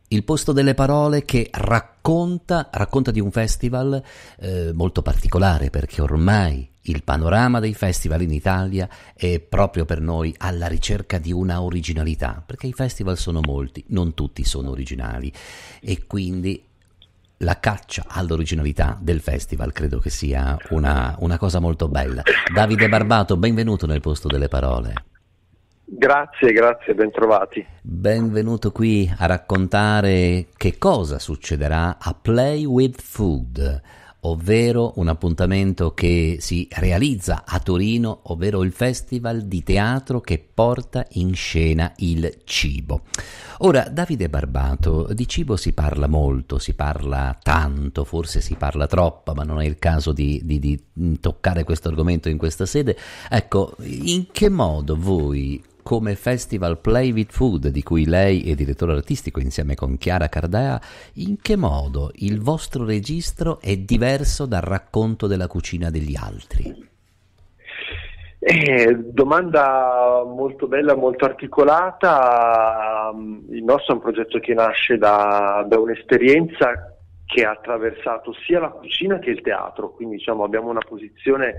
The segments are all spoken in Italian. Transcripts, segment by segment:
Il posto delle parole che racconta di un festival molto particolare, perché ormai il panorama dei festival in Italia è proprio per noi alla ricerca di una originalità, perché i festival sono molti, non tutti sono originali, e quindi la caccia all'originalità del festival credo che sia una cosa molto bella. Davide Barbato, benvenuto nel posto delle parole. Grazie, bentrovati. Benvenuto qui a raccontare che cosa succederà a Play with Food, ovvero un appuntamento che si realizza a Torino, ovvero il festival di teatro che porta in scena il cibo. Ora, Davide Barbato, di cibo si parla molto, si parla tanto, forse si parla troppo, ma non è il caso di toccare questo argomento in questa sede. Ecco, in che modo voi, come Festival Play with Food, di cui lei è direttore artistico insieme con Chiara Cardea, in che modo il vostro registro è diverso dal racconto della cucina degli altri? Domanda molto bella, molto articolata. Il nostro è un progetto che nasce da un'esperienza che ha attraversato sia la cucina che il teatro, quindi diciamo abbiamo una posizione,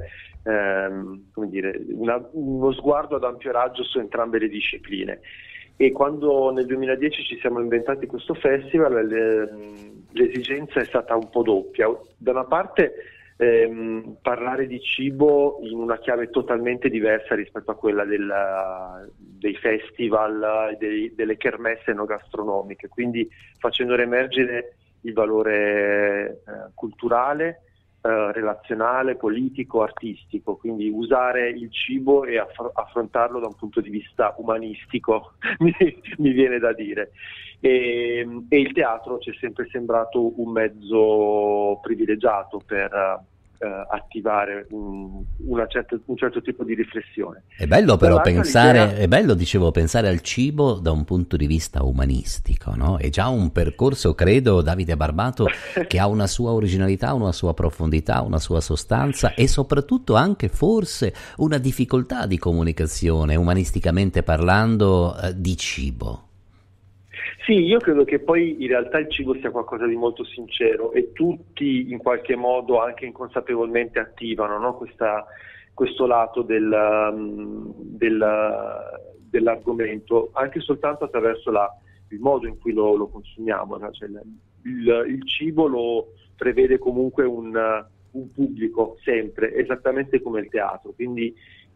uno sguardo ad ampio raggio su entrambe le discipline. E quando nel 2010 ci siamo inventati questo festival, l'esigenza è stata un po' doppia. Da una parte parlare di cibo in una chiave totalmente diversa rispetto a quella dei festival, delle kermesse enogastronomiche, quindi facendo emergere il valore culturale, relazionale, politico, artistico, quindi usare il cibo e affrontarlo da un punto di vista umanistico, mi viene da dire. E il teatro ci è sempre sembrato un mezzo privilegiato per attivare un certo tipo di riflessione. È bello però pensare al cibo da un punto di vista umanistico, no? È già un percorso, credo, Davide Barbato, che ha una sua originalità, una sua profondità, una sua sostanza e soprattutto anche forse una difficoltà di comunicazione, umanisticamente parlando, di cibo. Sì, io credo che poi in realtà il cibo sia qualcosa di molto sincero e tutti in qualche modo anche inconsapevolmente attivano, no? Questo lato dell'argomento, anche soltanto attraverso il modo in cui lo consumiamo, no? Cioè, il cibo lo prevede comunque un pubblico sempre, esattamente come il teatro, quindi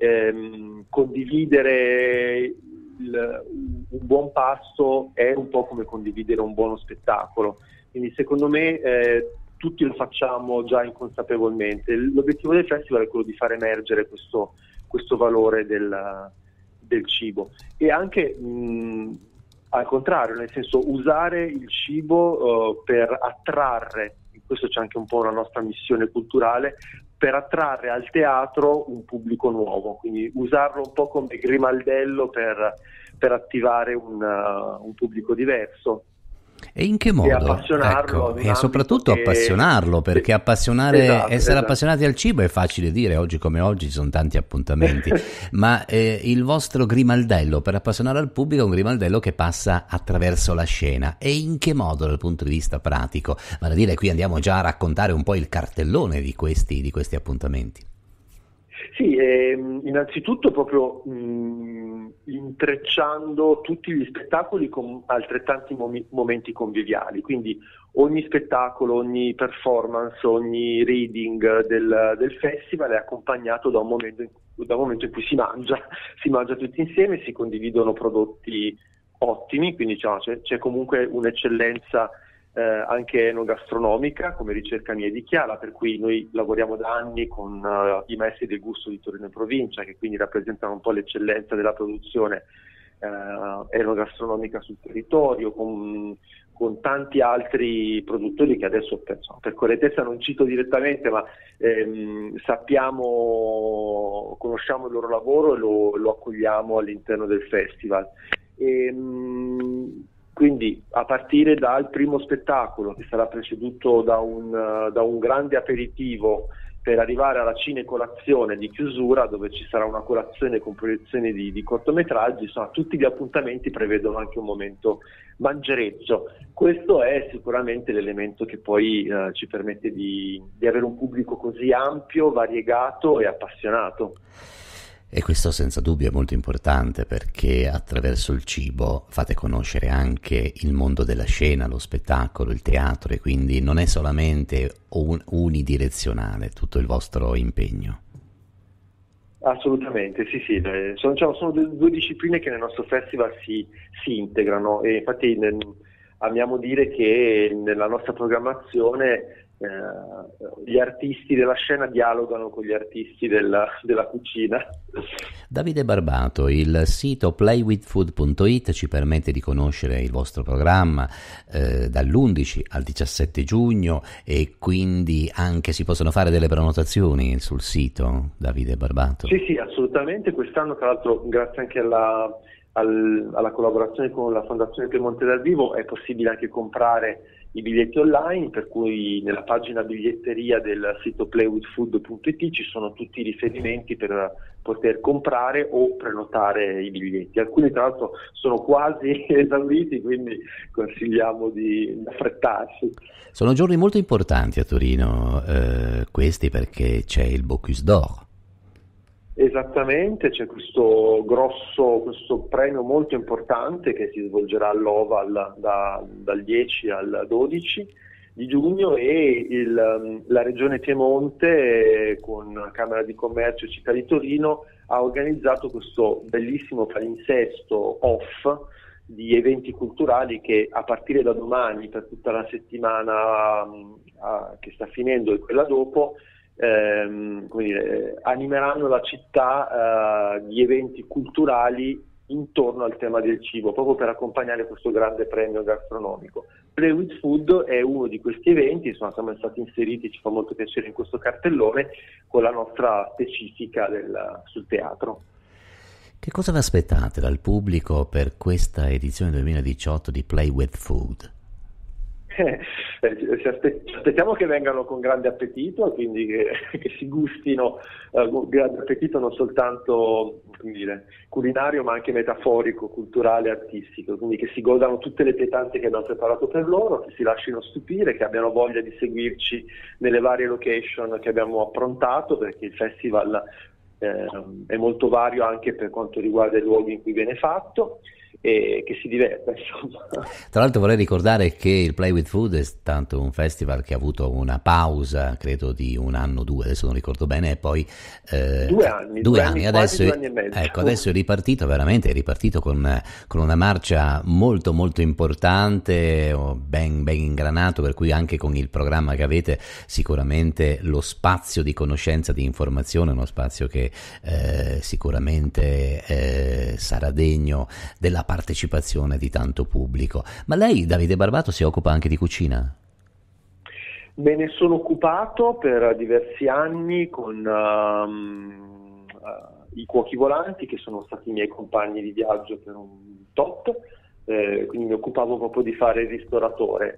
condividere un buon pasto è un po' come condividere un buono spettacolo, quindi secondo me tutti lo facciamo già inconsapevolmente. L'obiettivo del festival è quello di far emergere questo valore del cibo e anche al contrario, nel senso usare il cibo per attrarre, in questo c'è anche un po' una nostra missione culturale, per attrarre al teatro un pubblico nuovo, quindi usarlo un po' come grimaldello per attivare un pubblico diverso. E in che modo? E appassionarlo. Ecco, e soprattutto appassionarlo, perché essere appassionati al cibo è facile dire, oggi come oggi ci sono tanti appuntamenti, ma il vostro grimaldello per appassionare al pubblico è un grimaldello che passa attraverso la scena. E in che modo dal punto di vista pratico? Vale a dire, qui andiamo già a raccontare un po' il cartellone di questi appuntamenti. Sì, innanzitutto proprio intrecciando tutti gli spettacoli con altrettanti momenti conviviali, quindi ogni spettacolo, ogni performance, ogni reading del festival è accompagnato da un momento in cui si mangia tutti insieme, si condividono prodotti ottimi, quindi c'è comunque un'eccellenza anche enogastronomica come ricerca mia e di Chiara, per cui noi lavoriamo da anni con i maestri del gusto di Torino e provincia, che quindi rappresentano un po' l'eccellenza della produzione enogastronomica sul territorio, con tanti altri produttori che adesso per correttezza non cito direttamente, ma conosciamo il loro lavoro e lo accogliamo all'interno del festival. Quindi a partire dal primo spettacolo, che sarà preceduto da un grande aperitivo, per arrivare alla cine-colazione di chiusura, dove ci sarà una colazione con proiezioni di cortometraggi, insomma tutti gli appuntamenti prevedono anche un momento mangereggio, Questo è sicuramente l'elemento che poi ci permette di avere un pubblico così ampio, variegato e appassionato. E questo senza dubbio è molto importante, perché attraverso il cibo fate conoscere anche il mondo della scena, lo spettacolo, il teatro, e quindi non è solamente unidirezionale tutto il vostro impegno. Assolutamente, sì, sono due discipline che nel nostro festival si integrano, e infatti amiamo dire che nella nostra programmazione gli artisti della scena dialogano con gli artisti della cucina. Davide Barbato, il sito playwithfood.it ci permette di conoscere il vostro programma dall'11 al 17 giugno, e quindi anche si possono fare delle prenotazioni sul sito, Davide Barbato? Sì, assolutamente. Quest'anno, tra l'altro, grazie anche alla collaborazione con la Fondazione Piemonte dal Vivo, è possibile anche comprare i biglietti online, per cui nella pagina biglietteria del sito playwithfood.it ci sono tutti i riferimenti per poter comprare o prenotare i biglietti. Alcuni tra l'altro sono quasi esauriti, quindi consigliamo di affrettarsi. Sono giorni molto importanti a Torino, questi, perché c'è il Bocuse d'Or. Esattamente, c'è questo premio molto importante che si svolgerà all'Oval dal 10 al 12 di giugno, e la Regione Piemonte con Camera di Commercio e Città di Torino ha organizzato questo bellissimo palinsesto off di eventi culturali che a partire da domani, per tutta la settimana che sta finendo e quella dopo, animeranno la città di eventi culturali intorno al tema del cibo, proprio per accompagnare questo grande premio gastronomico. Play with Food è uno di questi eventi, insomma, siamo stati inseriti, ci fa molto piacere, in questo cartellone con la nostra specifica sul teatro. Che cosa vi aspettate dal pubblico per questa edizione 2018 di Play with Food? Aspettiamo che vengano con grande appetito, quindi che si gustino con grande appetito, non soltanto culinario, ma anche metaforico, culturale, artistico, quindi che si godano tutte le pietanze che abbiamo preparato per loro, che si lasciano stupire, che abbiano voglia di seguirci nelle varie location che abbiamo approntato, perché il festival è molto vario anche per quanto riguarda i luoghi in cui viene fatto, e che si diverta, insomma. Tra l'altro vorrei ricordare che il Play with Food è stato un festival che ha avuto una pausa, credo di un anno o due, adesso non ricordo bene, e poi 2 anni, adesso, 2 anni e mezzo. Ecco, adesso è ripartito, veramente è ripartito con una marcia molto molto importante, ben ingranato, per cui anche con il programma che avete sicuramente lo spazio di conoscenza, di informazione, uno spazio che sicuramente sarà degno della partecipazione di tanto pubblico. Ma lei, Davide Barbato, si occupa anche di cucina? Me ne sono occupato per diversi anni con i Cuochi Volanti, che sono stati i miei compagni di viaggio per un tot, quindi mi occupavo proprio di fare il ristoratore,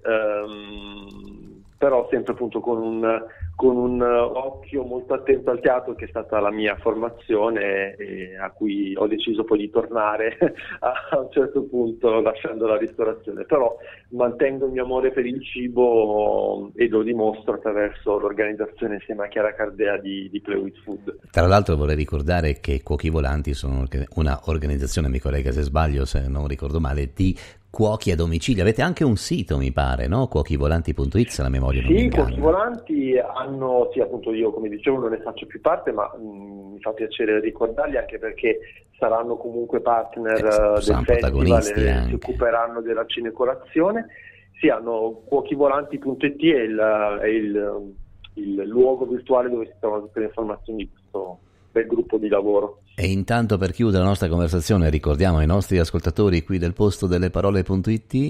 però sempre appunto con un occhio molto attento al teatro, che è stata la mia formazione, e a cui ho deciso poi di tornare a un certo punto, lasciando la ristorazione. Però mantengo il mio amore per il cibo e lo dimostro attraverso l'organizzazione insieme a Chiara Cardea di Play with Food. Tra l'altro vorrei ricordare che Cuochi Volanti sono una organizzazione, mi corregga se sbaglio, se non ricordo male, di cuochi a domicilio. Avete anche un sito, mi pare, no? Cuochivolanti.it, se la memoria non mi inganna. Sì, Cuochi Volanti hanno, sì, appunto, io come dicevo non ne faccio più parte, ma mi fa piacere ricordarli, anche perché saranno comunque partner del festival e si occuperanno della cinecolazione. Sì, hanno cuochivolanti.it, è il luogo virtuale dove si trovano tutte le informazioni di questo bel gruppo di lavoro. E intanto, per chiudere la nostra conversazione, ricordiamo ai nostri ascoltatori qui del Posto delle Parole.it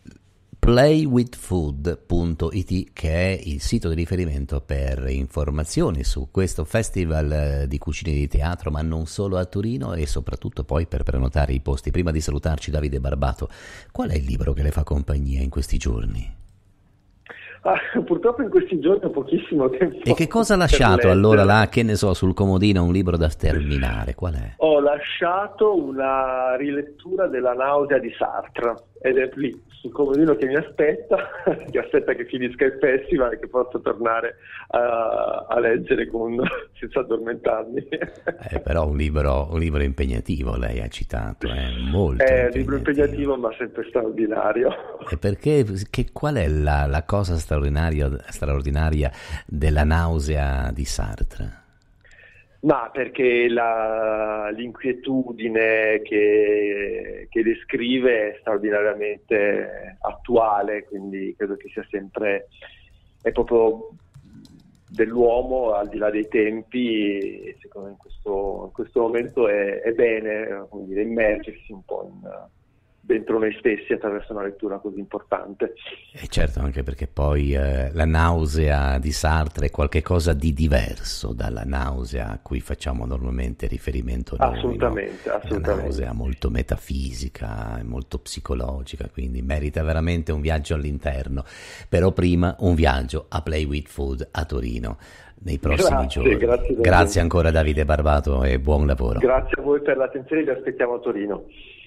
playwithfood.it, che è il sito di riferimento per informazioni su questo festival di cucina e di teatro, ma non solo a Torino, e soprattutto poi per prenotare i posti. Prima di salutarci, Davide Barbato, qual è il libro che le fa compagnia in questi giorni? Purtroppo in questi giorni ho pochissimo tempo. E che cosa ha lasciato allora là, che ne so, sul comodino, un libro da terminare? Qual è? Ho lasciato una rilettura della Nausea di Sartre, ed è lì sul comodino che mi aspetta, che aspetta che finisca il festival e che possa tornare a leggere senza addormentarmi. Però un libro impegnativo, lei ha citato, è molto È un libro impegnativo ma sempre straordinario. E perché, qual è la cosa straordinaria della nausea di Sartre? Ma perché l'inquietudine che descrive è straordinariamente attuale, quindi credo che sia sempre, è proprio dell'uomo al di là dei tempi, e secondo me in questo momento è bene, come dire, immergersi un po' dentro noi stessi attraverso una lettura così importante. E certo, anche perché poi la nausea di Sartre è qualcosa di diverso dalla nausea a cui facciamo normalmente riferimento noi. Assolutamente, no? assolutamente. È una nausea molto metafisica, molto psicologica, quindi merita veramente un viaggio all'interno. Però prima un viaggio a Play with Food a Torino nei prossimi giorni. Grazie ancora Davide Barbato e buon lavoro. Grazie a voi per l'attenzione, vi aspettiamo a Torino.